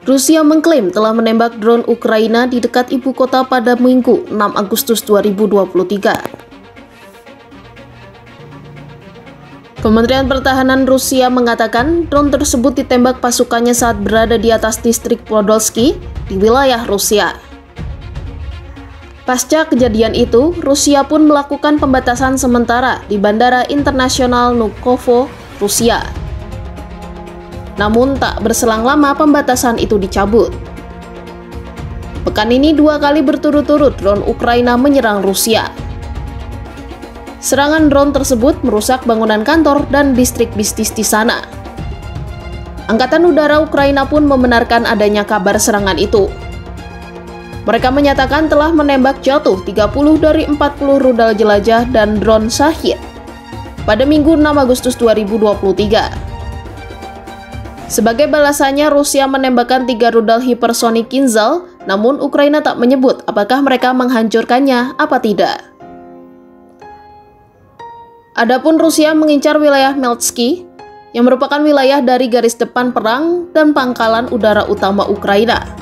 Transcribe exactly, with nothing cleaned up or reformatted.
Rusia mengklaim telah menembak drone Ukraina di dekat ibu kota pada Minggu enam Agustus dua ribu dua puluh tiga. Kementerian Pertahanan Rusia mengatakan drone tersebut ditembak pasukannya saat berada di atas distrik Podolsky di wilayah Rusia. Pasca kejadian itu, Rusia pun melakukan pembatasan sementara di Bandara Internasional Vnukovo, Rusia. Namun tak berselang lama pembatasan itu dicabut. Pekan ini dua kali berturut-turut drone Ukraina menyerang Rusia. Serangan drone tersebut merusak bangunan kantor dan distrik bisnis di sana. Angkatan Udara Ukraina pun membenarkan adanya kabar serangan itu. Mereka menyatakan telah menembak jatuh tiga puluh dari empat puluh rudal jelajah dan drone Shahed pada Minggu enam Agustus dua ribu dua puluh tiga. Sebagai balasannya, Rusia menembakkan tiga rudal hipersonik Kinzhal, namun Ukraina tak menyebut apakah mereka menghancurkannya apa tidak. Adapun Rusia mengincar wilayah Meltsky, yang merupakan wilayah dari garis depan perang dan pangkalan udara utama Ukraina.